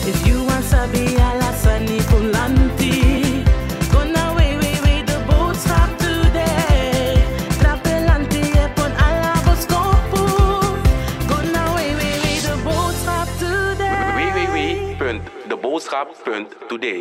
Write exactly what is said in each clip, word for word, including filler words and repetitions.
If you want sabi alasani pulanti, gonna way way way the boodschap today. Trapelanti epon alaboskopu, gonna way way way the boodschap today. w w w punt de boodschap punt today.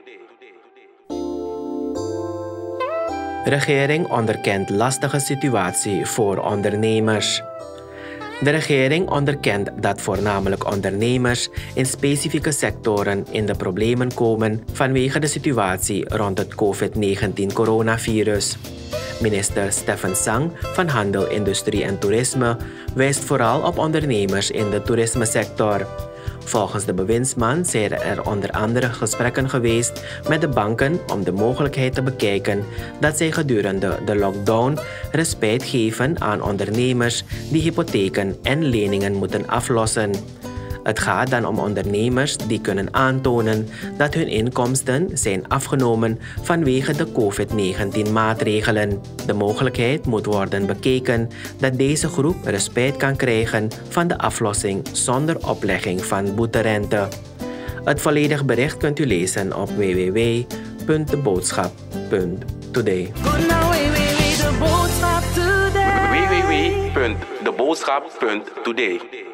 Regering onderkent lastige situatie voor ondernemers. De regering onderkent dat voornamelijk ondernemers in specifieke sectoren in de problemen komen vanwege de situatie rond het COVID negentien coronavirus. Minister Stefan Sang van Handel, Industrie en Toerisme wijst vooral op ondernemers in de toerismesector. Volgens de bewindsman zijn er onder andere gesprekken geweest met de banken om de mogelijkheid te bekijken dat zij gedurende de lockdown respijt geven aan ondernemers die hypotheken en leningen moeten aflossen. Het gaat dan om ondernemers die kunnen aantonen dat hun inkomsten zijn afgenomen vanwege de COVID negentien maatregelen. De mogelijkheid moet worden bekeken dat deze groep respijt kan krijgen van de aflossing zonder oplegging van boeterente. Het volledige bericht kunt u lezen op w w w punt de boodschap punt today. w w w punt de boodschap punt today.